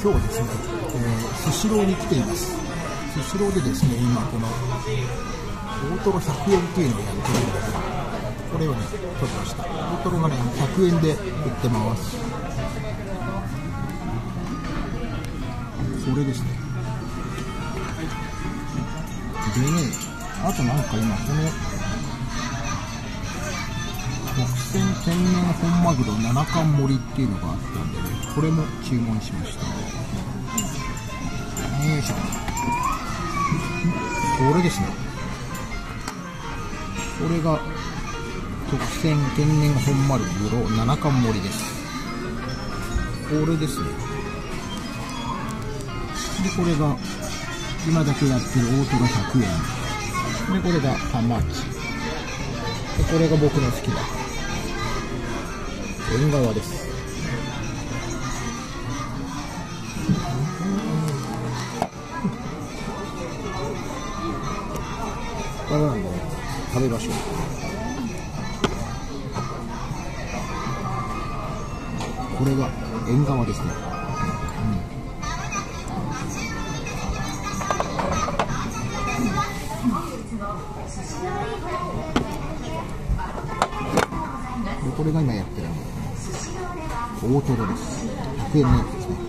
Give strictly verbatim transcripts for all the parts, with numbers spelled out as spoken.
今日はですね、えー、スシローに来ています。スシローでですね、今この大トロひゃくえんっていうのをやってるんですが、これをね、取りました。大トロがね、ひゃくえんで売ってます。これですね。でね、あとなんか今この特選天然本マグロなな貫盛りっていうのがあったんでね、これも注文しました。よいしょ。これですね。これが特選天然本マグロなな貫盛りです。これですね。で、これが今だけやってる大トロひゃくえんで、これがハマチで、これが僕の好きな縁側です。これなんでね、食べましょう。これが縁側ですね。でこれが今やってる大トロです。ひゃくえんのやつですね。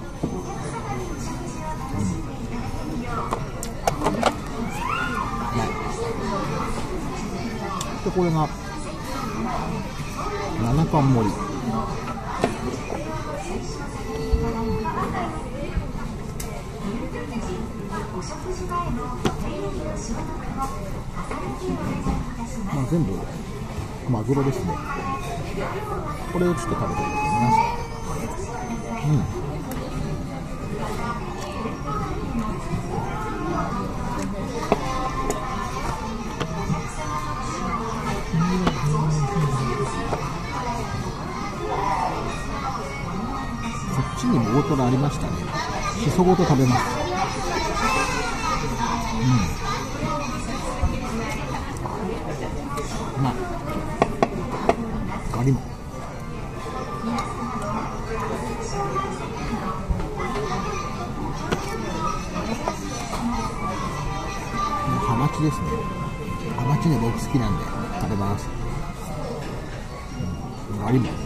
でこれがなな貫盛り。まあ全部マグロですね。これをちょっと食べてみます。うん。こっちにも大トロありましたね。しそごと食べます。うん。まあガリもハマチですね。ハマチね、僕好きなんで食べます。うん、ガリも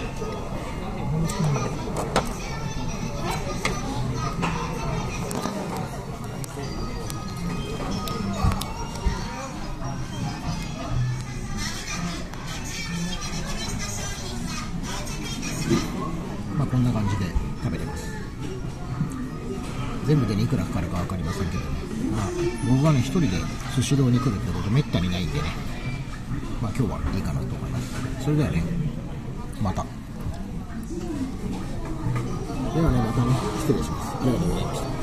まあこんな感じで食べてます。全部でねいくらかかるか分かりませんけどね、まあ、僕がね一人でスシローに来るってことめったにないんでね、まあ今日はいいかなと思います。それではね、またではねまたね、失礼します。ありがとうございました。